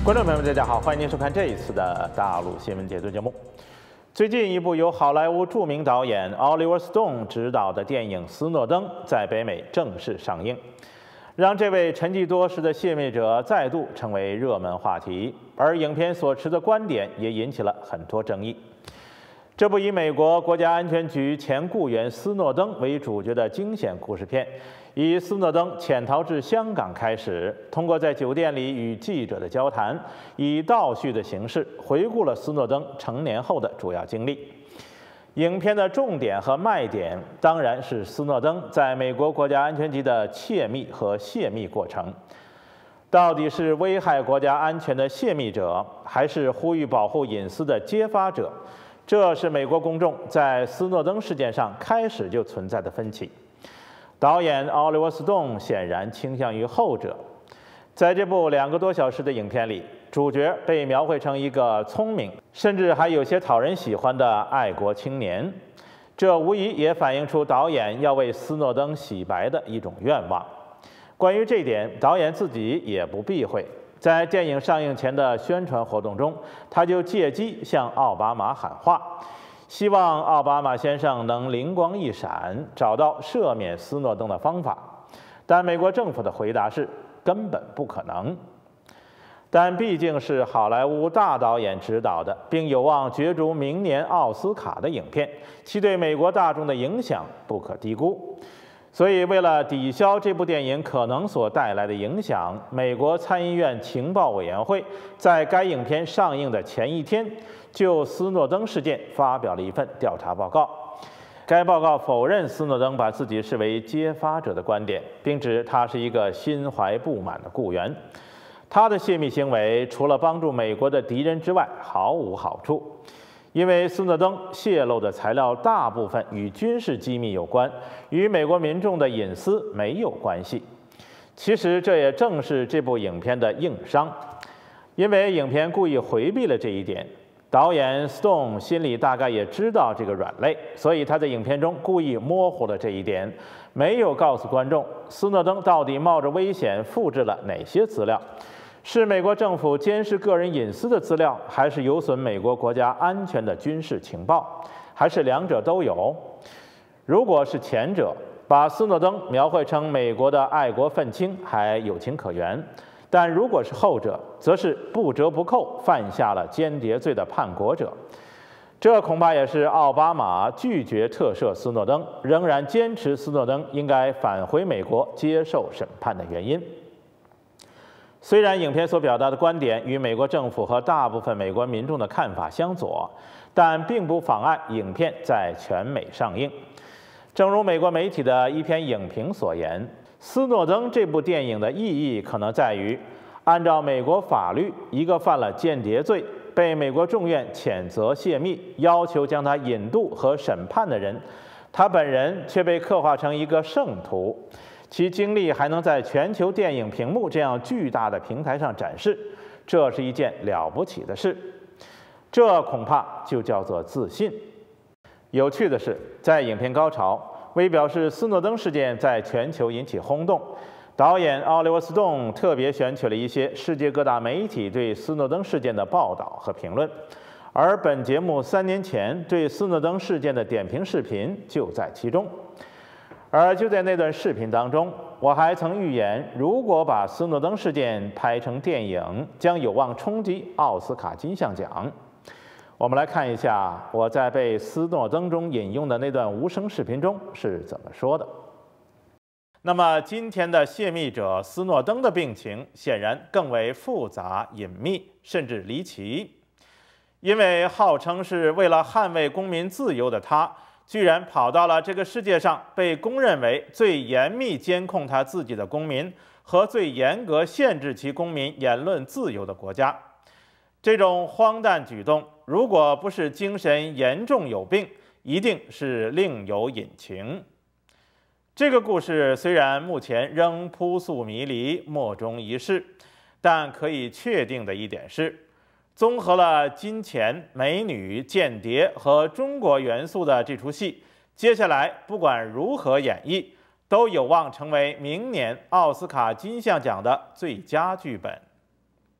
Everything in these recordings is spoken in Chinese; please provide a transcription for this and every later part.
观众朋友们，大家好，欢迎您收看这一次的大陆新闻解读节目。最近一部由好莱坞著名导演 Oliver Stone 执导的电影《斯诺登》在北美正式上映，让这位沉寂多时的泄密者再度成为热门话题，而影片所持的观点也引起了很多争议。这部以美国国家安全局前雇员斯诺登为主角的惊险故事片，以斯诺登潜逃至香港开始，通过在酒店里与记者的交谈，以倒叙的形式回顾了斯诺登成年后的主要经历。影片的重点和卖点当然是斯诺登在美国国家安全局的窃密和泄密过程。到底是危害国家安全的泄密者，还是呼吁保护隐私的揭发者？这是美国公众在斯诺登事件上开始就存在的分歧。导演奥利弗·斯顿显然倾向于后者。在这部2个多小时的影片里，主角被描绘成一个聪明，甚至还有些讨人喜欢的爱国青年。这无疑也反映出导演要为斯诺登洗白的一种愿望。关于这点，导演自己也不避讳。在电影上映前的宣传活动中，他就借机向奥巴马喊话，希望奥巴马先生能灵光一闪，找到赦免斯诺登的方法。但美国政府的回答是根本不可能。但毕竟是好莱坞大导演执导的，并有望角逐明年奥斯卡的影片，其对美国大众的影响不可低估。所以，为了抵消这部电影可能所带来的影响，美国参议院情报委员会在该影片上映的前一天，就斯诺登事件发表了一份调查报告。该报告否认斯诺登把自己视为揭发者的观点，并指他是一个心怀不满的雇员。他的泄密行为除了帮助美国的敌人之外，毫无好处。因为斯诺登泄露的材料大部分与军事机密有关，与美国民众的隐私没有关系。其实这也正是这部影片的硬伤，因为影片故意回避了这一点。导演 Stone 心里大概也知道这个软肋，所以他在影片中故意模糊了这一点，没有告诉观众斯诺登到底冒着危险复制了哪些资料。是美国政府监视个人隐私的资料，还是有损美国国家安全的军事情报，还是两者都有？如果是前者，把斯诺登描绘成美国的爱国愤青还有情可原；但如果是后者，则是不折不扣犯下了间谍罪的叛国者。这恐怕也是奥巴马拒绝特赦斯诺登，仍然坚持斯诺登应该返回美国接受审判的原因。虽然影片所表达的观点与美国政府和大部分美国民众的看法相左，但并不妨碍影片在全美上映。正如美国媒体的一篇影评所言，斯诺登这部电影的意义可能在于，按照美国法律，一个犯了间谍罪、被美国众院谴责泄密、要求将他引渡和审判的人，他本人却被刻画成一个圣徒。其经历还能在全球电影屏幕这样巨大的平台上展示，这是一件了不起的事。这恐怕就叫做自信。有趣的是，在影片高潮，为表示斯诺登事件在全球引起轰动，导演奥利弗·斯顿特别选取了一些世界各大媒体对斯诺登事件的报道和评论，而本节目3年前对斯诺登事件的点评视频就在其中。而就在那段视频当中，我还曾预言，如果把斯诺登事件拍成电影，将有望冲击奥斯卡金像奖。我们来看一下我在被斯诺登中引用的那段无声视频中是怎么说的。那么今天的泄密者斯诺登的病情显然更为复杂、隐秘，甚至离奇，因为号称是为了捍卫公民自由的他，居然跑到了这个世界上被公认为最严密监控他自己的公民和最严格限制其公民言论自由的国家。这种荒诞举动，如果不是精神严重有病，一定是另有隐情。这个故事虽然目前仍扑朔迷离、莫衷一是，但可以确定的一点是，综合了金钱、美女、间谍和中国元素的这出戏，接下来不管如何演绎，都有望成为明年奥斯卡金像奖的最佳剧本。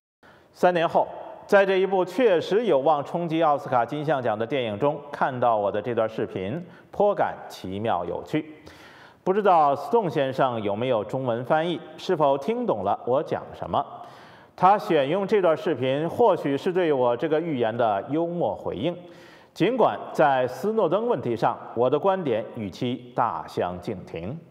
3年后，在这一部确实有望冲击奥斯卡金像奖的电影中，看到我的这段视频，颇感奇妙有趣。不知道 Stone 先生有没有中文翻译？是否听懂了我讲什么？他选用这段视频，或许是对我这个预言的幽默回应。尽管在斯诺登问题上，我的观点与其大相径庭。